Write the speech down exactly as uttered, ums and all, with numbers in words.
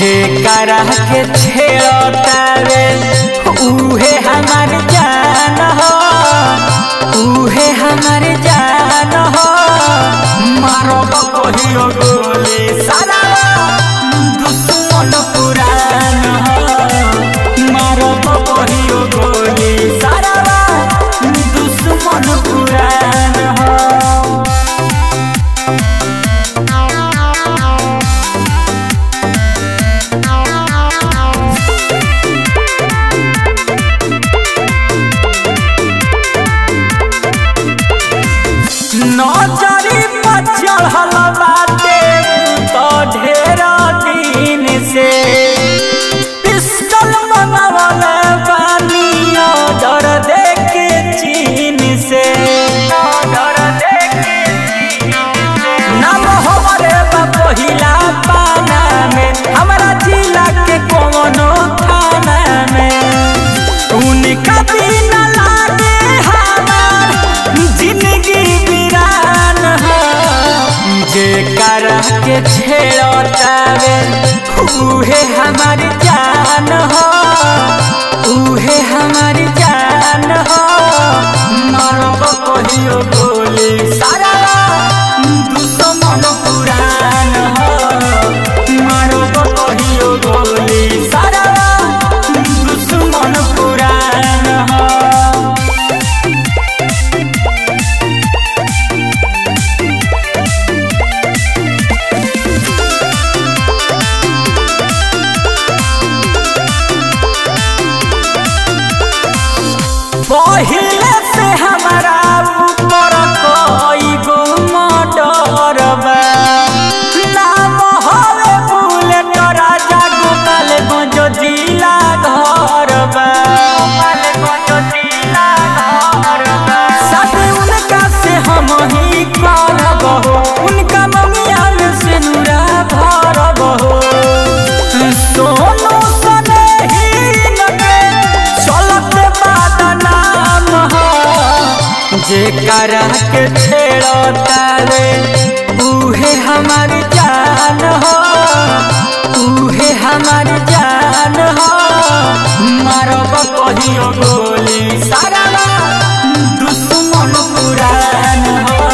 जे करा के छेड़तावे उहे हमार जान हो, उहे हमार जान हो। मारो कहियो गोली सारा दुश्मन पुरान हो, मारो कहियो गोली सारा दुश्मन पुरान हो। नजरी पर चढ़ल बाटे तो ढेर दिन से पिस्टल मंगवल बानी डर देके चीन से, डर देके नाम हमारे पहिला पाना में हमारा जिला के कोनो थाना में। उनका बिना लागे हमार जिंदगी वीरान हो, जे करा के छेड़तावे उहे हमार जान हो, उहे हमार जान हो। मारब कहियो गोली सारा दुश्मन पुरान हो, मारब कहियो गोली सारा दुश्मन पुरान हो। पहिले से हमारा ऊपर कोई गो मर्डर बा, नाम हवे बुलेट राजा गोपाल गंज जिला घर बा, गोपाल गंज जिला घर बा। साथे उनका से हम ही करब हो, उनका ममिया में से नूरा भरब हो। सोनू सने ही नगे चलत बदनाम हो, जे करा के छेड़तावे उहे हमार जान हो, उहे हमार जान हो। मारब कहियो गोली सारा दुश्मन पुरान हो।